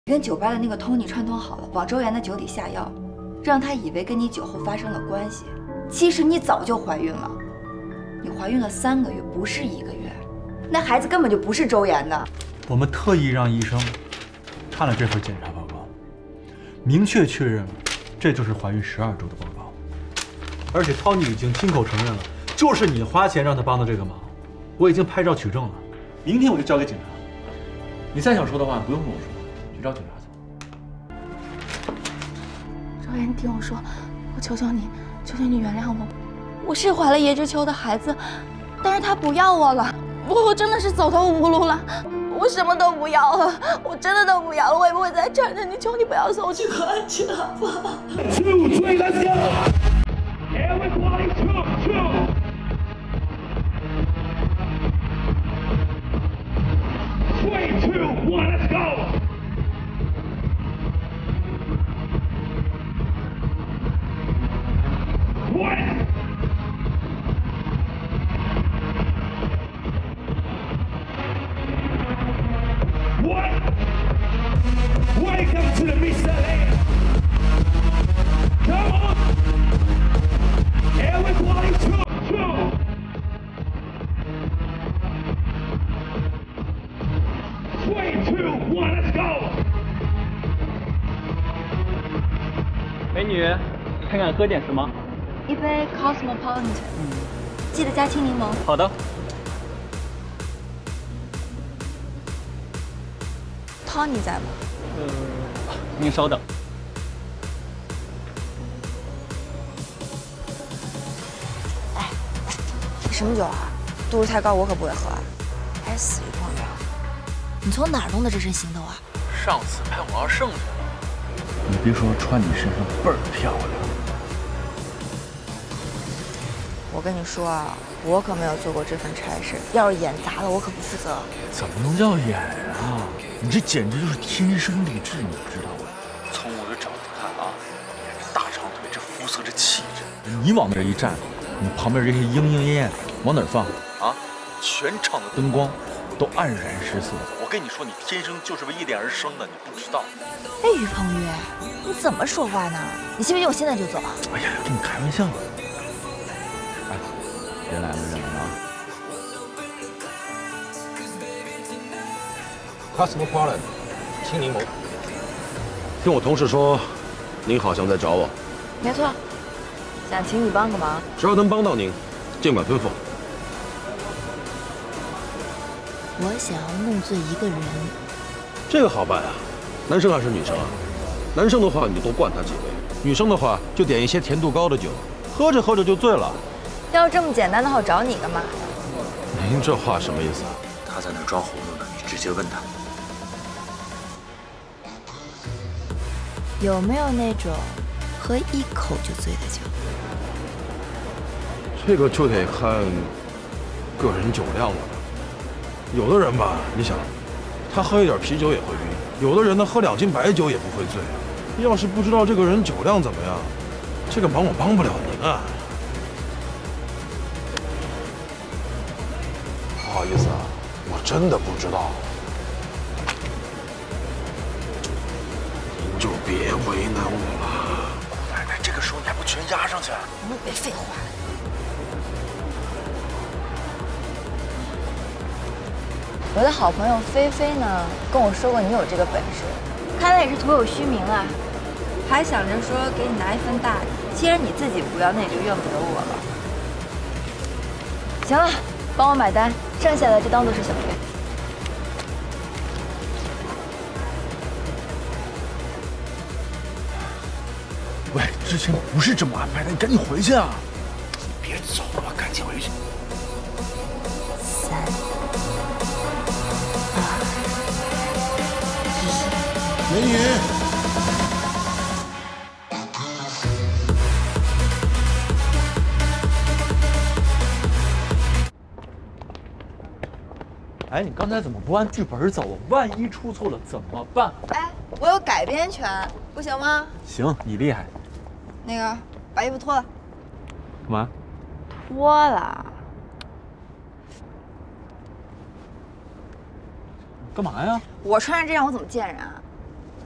跟酒吧的那个 Tony 串通好了，往周岩的酒里下药，让他以为跟你酒后发生了关系。其实你早就怀孕了，你怀孕了3个月，不是1个月。那孩子根本就不是周岩的。 我们特意让医生看了这份检查报告，明确确认了这就是怀孕12周的报告。而且 Tony 已经亲口承认了，就是你花钱让他帮的这个忙。我已经拍照取证了，明天我就交给警察。你再想说的话，不用跟我说。 去找警察去。 周岩，你听我说，我求求你，求求你原谅我。我是怀了叶知秋的孩子，但是他不要我了，我真的是走投无路了，我什么都不要了，我真的都不要了，我也不会再缠着你，求你不要送我去个安全吧。 Let's go! What? What? Welcome to the Mr. Land. Come on! Everybody, two. 3, 2, 1, let's go! 美女，看看喝点什么？ 一杯 Cosmopolitan，记得加青柠檬。 好的。 Tony 在吗？ 您稍等。 哎，你什么酒啊？度数太高，我可不会喝啊，还死鱼碰着。你从哪儿弄的这身行头啊？ 上次拍我要剩下了。你别说，穿你身上倍儿漂亮。 我跟你说啊，我可没有做过这份差事，要是演砸了，我可不负责。 怎么能叫演啊？你这简直就是天生丽质，你知道吗？从我的角度看啊，这大长腿，这肤色，这气质，你往那儿一站，你旁边这些莺莺燕燕往哪儿放啊？全场的灯光都黯然失色。我跟你说，你天生就是为夜店而生的，你不知道。 哎，于鹏宇，你怎么说话呢？你信不信我现在就走？ 哎呀，跟你开玩笑呢。哎，人来了，人来了啊 ！Cosmopolitan， 青柠檬。听我同事说，您好像在找我。 没错，想请你帮个忙。 只要能帮到您，尽管吩咐。 我想要弄醉一个人。 这个好办啊，男生还是女生啊？男生的话你就多灌他几杯，女生的话就点一些甜度高的酒，喝着喝着就醉了。 要是这么简单的话，我找你干嘛？ 您这话什么意思啊？ 他在那装糊涂呢，你直接问他。 有没有那种喝一口就醉的酒？ 这个就得看个人酒量了。有的人吧，你想，他喝一点啤酒也会晕；有的人呢，喝2斤白酒也不会醉。要是不知道这个人酒量怎么样，这个忙我帮不了您啊。不好意思啊，我真的不知道。您就别为难我了。 姑奶奶，这个时候你还不全压上去？ 你别废话。我的好朋友菲菲呢，跟我说过你有这个本事， 看来也是徒有虚名啊，还想着说给你拿一份大礼，既然你自己不要，那也就怨不得我了。 行了，帮我买单，剩下的就当做是小费。 喂，之前不是这么安排的，你赶紧回去啊！你别走了，赶紧回去。 3、2、1。 美女。 哎，你刚才怎么不按剧本走啊？万一出错了怎么办？ 哎，我有改编权，不行吗？ 行，你厉害。 那个，把衣服脱了。 干嘛？ 脱了。 干嘛呀？ 我穿成这样，我怎么见人啊？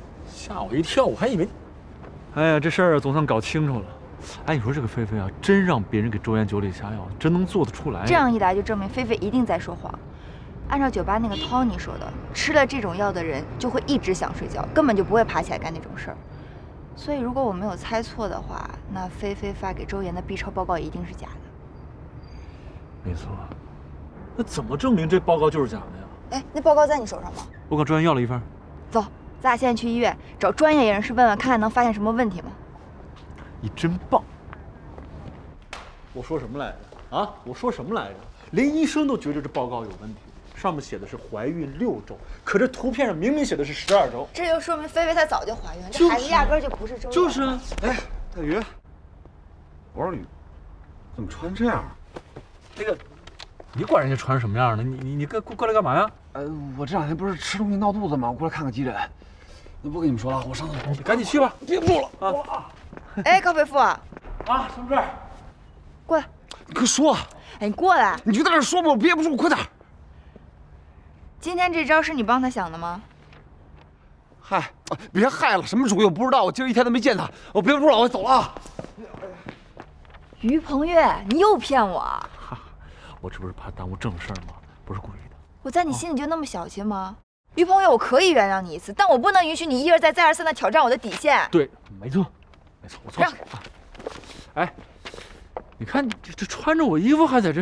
吓我一跳，我还以为…… 哎呀，这事儿总算搞清楚了。哎，你说这个菲菲啊，真让别人给周岩酒里下药，真能做得出来？ 这样一来，就证明菲菲一定在说谎。按照酒吧那个 Tony 说的，吃了这种药的人就会一直想睡觉，根本就不会爬起来干那种事儿。所以，如果我没有猜错的话，那菲菲发给周岩的 B 超报告一定是假的。 没错。那怎么证明这报告就是假的呀？ 哎，那报告在你手上吗？ 我跟周岩要了一份。 走，咱俩现在去医院找专业人士问问，看看能发现什么问题吗？ 你真棒！我说什么来着？啊，我说什么来着？连医生都觉得这报告有问题，上面写的是怀孕6周，可这图片上明明写的是12周。 这就说明菲菲她早就怀孕了，这孩子压根儿就不是周岩。 就是啊。 哎，大鱼，我说你怎么穿这样？ 那个，你管人家穿什么样的？你过来干嘛呀？ 我这2天不是吃东西闹肚子吗？我过来看个急诊。那不跟你们说了，我上厕所。 你赶紧去吧， 憋不住了啊！ 哎，高培富啊， 什么事儿？ 过来。 你快说！ 哎，你过来！ 你就在这说吧，我憋不住，快点！ 今天这招是你帮他想的吗？ 嗨，别害了，什么主意我不知道，我今儿1天都没见他，我憋不住了，我走了啊！ 于鹏岳，你又骗我！ 我这不是怕耽误正事儿吗？不是故意的。 我在你心里就那么小气吗？于鹏岳，我可以原谅你一次，但我不能允许你一而再、再而三的挑战我的底线。 对，没错，我错了。哎，你看你这穿着我衣服还在这。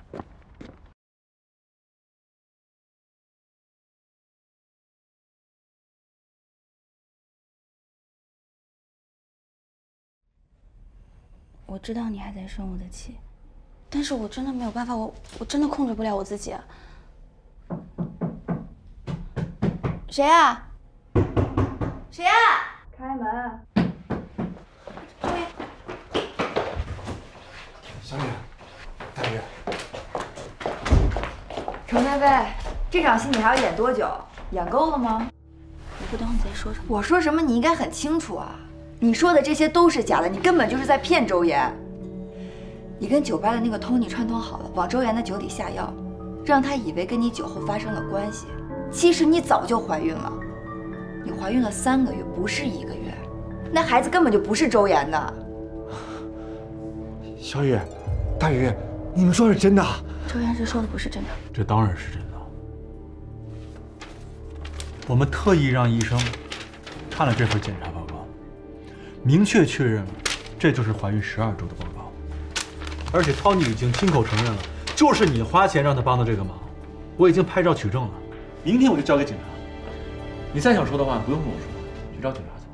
我知道你还在生我的气，但是我真的没有办法，我真的控制不了我自己。谁啊？谁啊？开门！ 小雨，大鱼， 程菲菲，这场戏你还要演多久？演够了吗？ 我不懂你在说什么。 我说什么你应该很清楚啊！你说的这些都是假的，你根本就是在骗周岩。你跟酒吧的那个 Tony 串通好了，往周岩的酒里下药，让他以为跟你酒后发生了关系。其实你早就怀孕了，你怀孕了3个月，不是1个月。那孩子根本就不是周岩的。 小雨，大鱼，你们说是真的？ 周岩是说的不是真的。 这当然是真的。我们特意让医生看了这份检查报告，明确确认了这就是怀孕12周的报告。而且 Tony 已经亲口承认了，就是你花钱让他帮的这个忙。我已经拍照取证了，明天我就交给警察。你再想说的话，不用跟我说，去找警察去。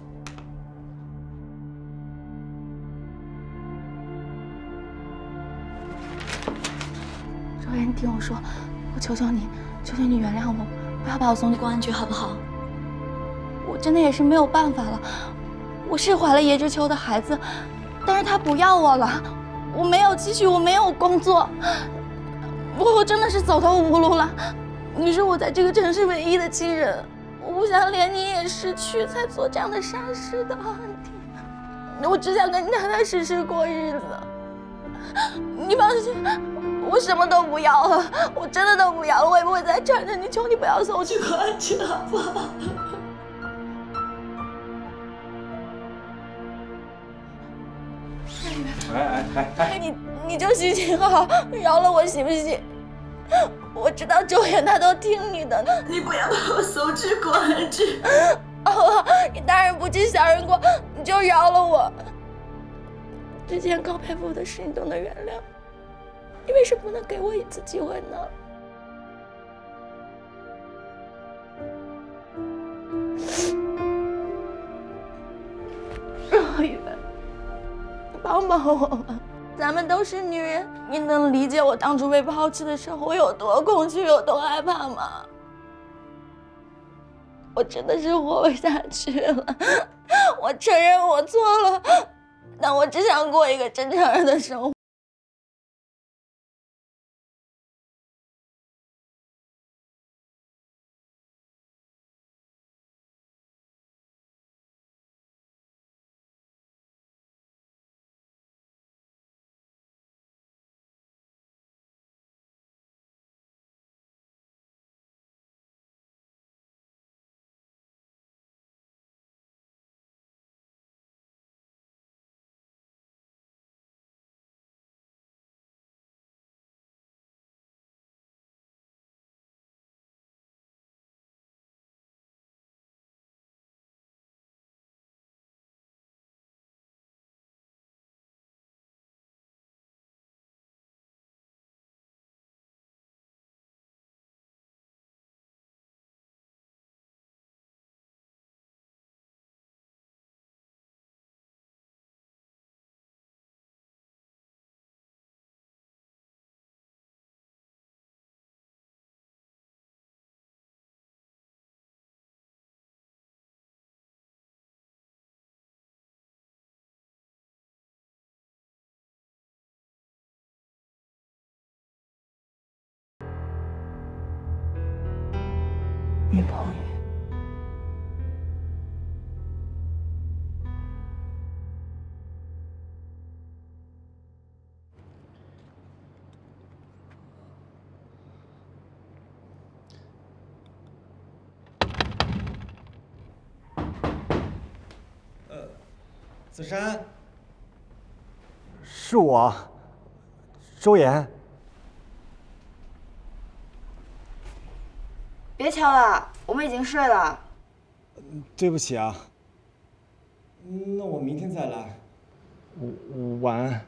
周岩，你听我说，我求求你，求求你原谅我，不要把我送去公安局，好不好？我真的也是没有办法了，我是怀了叶知秋的孩子，但是他不要我了，我没有积蓄，我没有工作，我真的是走投无路了。你是我在这个城市唯一的亲人，我不想连你也失去，才做这样的傻事的。我只想跟你踏踏实实过日子。你放心，我什么都不要了，我真的都不要了，我也不会再缠着你，求你不要送我去公安局，好不好？你就行行好，饶了我行不行？我知道周岩他都听你的，你不要把我送去公安局。哦，你大人不计小人过，你就饶了我。之前高培富的事你都能原谅，你为什么不能给我一次机会呢？若雨，帮帮我吧！咱们都是女人，你能理解我当初被抛弃的时候我有多恐惧、有多害怕吗？我真的是活不下去了，我承认我错了，但我只想过一个正常人的生活。 子珊，是我，周岩。 别敲了，我们已经睡了。 对不起啊，那我明天再来。晚安。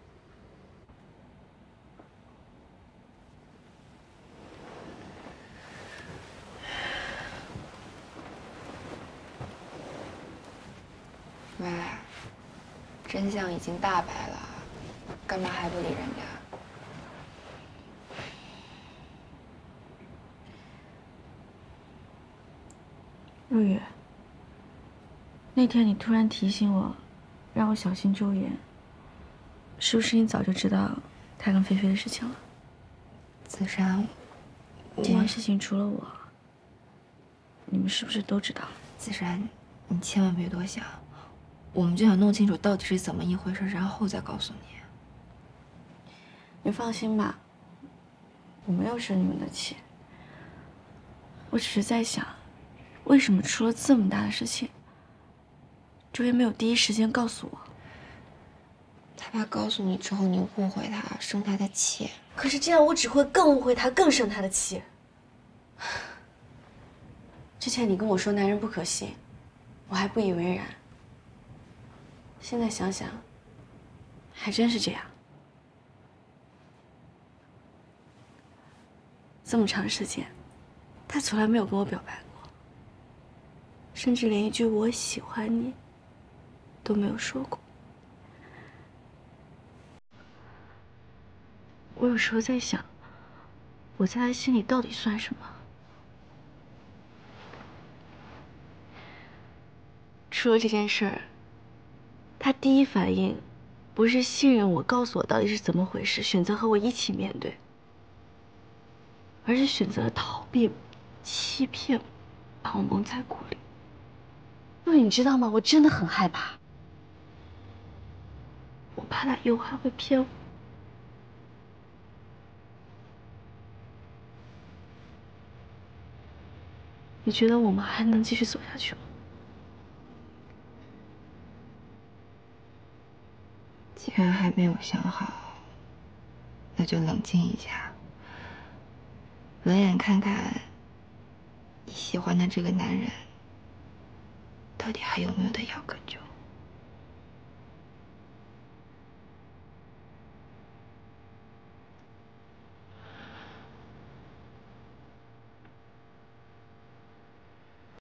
喂，真相已经大白了，干嘛还不理人家？ 若雨，那天你突然提醒我，让我小心周岩，是不是你早就知道他跟菲菲的事情了？ 子珊， 这件事情除了我，你们是不是都知道？ 子珊，你千万别多想，我们就想弄清楚到底是怎么一回事，然后再告诉你。 你放心吧，我没有生你们的气。我只是在想，为什么出了这么大的事情，周岩没有第一时间告诉我？ 他怕告诉你之后你误会他，生他的气。 可是这样我只会更误会他，更生他的气。之前你跟我说男人不可信，我还不以为然。现在想想，还真是这样。这么长时间，他从来没有跟我表白过，甚至连一句“我喜欢你”都没有说过。我有时候在想，我在他心里到底算什么？出了这件事儿，他第一反应不是信任我，告诉我到底是怎么回事，选择和我一起面对，而是选择了逃避、欺骗我，把我蒙在鼓里。因为你知道吗？我真的很害怕，我怕他以后还会骗我。你觉得我们还能继续走下去吗？ 既然还没有想好，那就冷静一下，冷眼看看你喜欢的这个男人，到底还有没有的药可救。